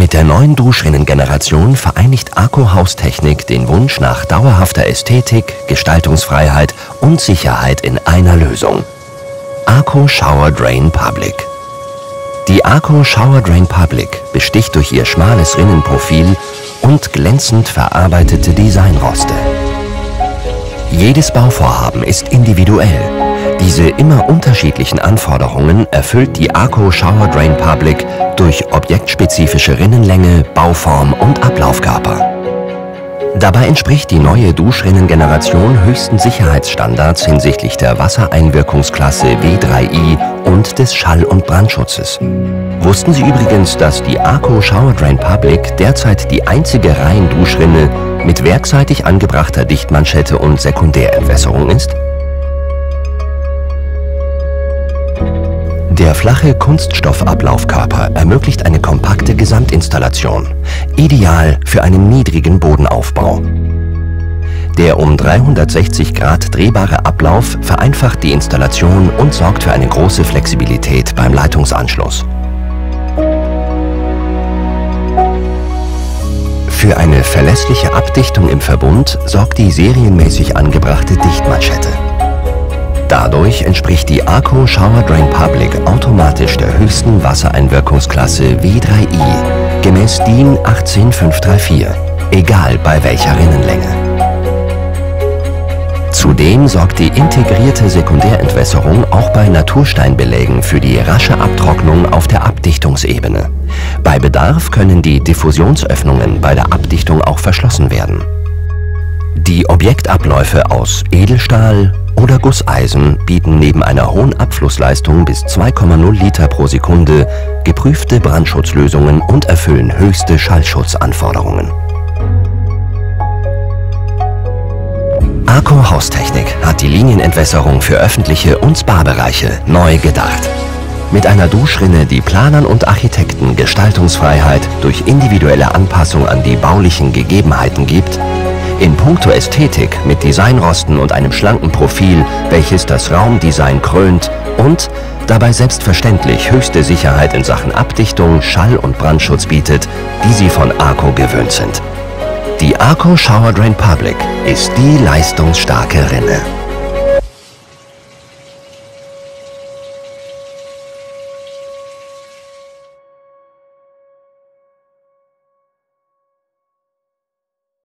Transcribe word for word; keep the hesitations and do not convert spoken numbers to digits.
Mit der neuen Duschrinnengeneration vereinigt ACO Haustechnik den Wunsch nach dauerhafter Ästhetik, Gestaltungsfreiheit und Sicherheit in einer Lösung. ACO Shower Drain Public. Die ACO Shower Drain Public besticht durch ihr schmales Rinnenprofil und glänzend verarbeitete Designroste. Jedes Bauvorhaben ist individuell. Diese immer unterschiedlichen Anforderungen erfüllt die ACO Shower Drain Public durch objektspezifische Rinnenlänge, Bauform und Ablaufkörper. Dabei entspricht die neue Duschrinnengeneration höchsten Sicherheitsstandards hinsichtlich der Wassereinwirkungsklasse W drei I und des Schall- und Brandschutzes. Wussten Sie übrigens, dass die ACO Shower Drain Public derzeit die einzige Reihenduschrinne mit werkseitig angebrachter Dichtmanschette und Sekundärentwässerung ist? Der flache Kunststoffablaufkörper ermöglicht eine kompakte Gesamtinstallation, ideal für einen niedrigen Bodenaufbau. Der um dreihundertsechzig Grad drehbare Ablauf vereinfacht die Installation und sorgt für eine große Flexibilität beim Leitungsanschluss. Für eine verlässliche Abdichtung im Verbund sorgt die serienmäßig angebrachte Dichtmanschette. Dadurch entspricht die ACO Shower Drain Public automatisch der höchsten Wassereinwirkungsklasse W drei I gemäß DIN acht fünf fünf drei vier, egal bei welcher Rinnenlänge. Zudem sorgt die integrierte Sekundärentwässerung auch bei Natursteinbelägen für die rasche Abtrocknung auf der Abdichtungsebene. Bei Bedarf können die Diffusionsöffnungen bei der Abdichtung auch verschlossen werden. Die Objektabläufe aus Edelstahl oder Gusseisen bieten neben einer hohen Abflussleistung bis zwei Komma null Liter pro Sekunde geprüfte Brandschutzlösungen und erfüllen höchste Schallschutzanforderungen. ACO Haustechnik hat die Linienentwässerung für öffentliche und Spa-Bereiche neu gedacht. Mit einer Duschrinne, die Planern und Architekten Gestaltungsfreiheit durch individuelle Anpassung an die baulichen Gegebenheiten gibt, in puncto Ästhetik mit Designrosten und einem schlanken Profil, welches das Raumdesign krönt und dabei selbstverständlich höchste Sicherheit in Sachen Abdichtung, Schall- und Brandschutz bietet, die Sie von ACO gewöhnt sind. Die ACO Shower Drain Public ist die leistungsstarke Rinne.